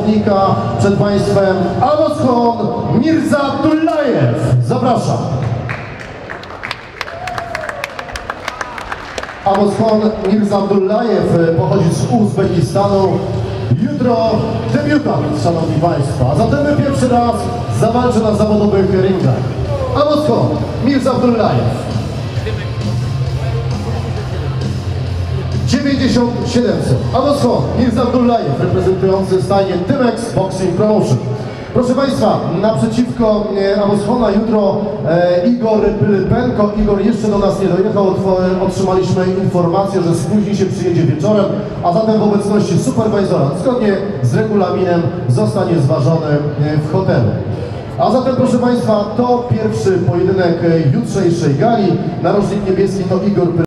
zawodnika przed Państwem Amoskhon Mirzabdullayev. Zapraszam. Amoskhon Mirzabdullayev pochodzi z Uzbekistanu. Jutro debiutant, szanowni Państwo. A zatem pierwszy raz zawalczy na zawodowych ringach. Amoskhon Mirzabdullayev. 97. Amoskhon Mirzabdullayev, reprezentujący stajnię Tymex Boxing Promotion. Proszę Państwa, naprzeciwko Amoskhona jutro Igor Pylypenko. Igor jeszcze do nas nie dojechał, otrzymaliśmy informację, że spóźni się, przyjedzie wieczorem, a zatem w obecności superwajzora, zgodnie z regulaminem, zostanie zważony w hotelu. A zatem, proszę Państwa, to pierwszy pojedynek jutrzejszej gali. Narożnik niebieski to Igor Pylypenko.